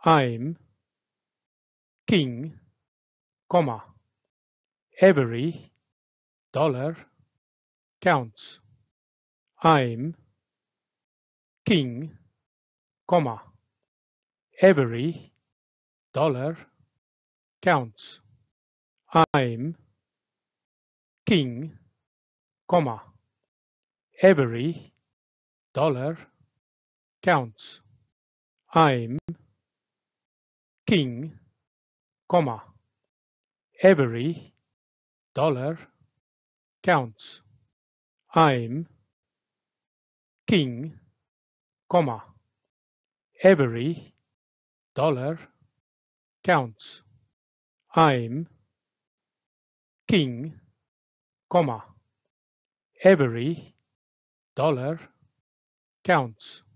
I'm king, comma, every dollar counts. I'm king, comma, every dollar counts. I'm king, comma, every dollar counts. I'm king, comma, every dollar counts. I'm king, comma, every dollar counts. I'm king, comma, every dollar counts.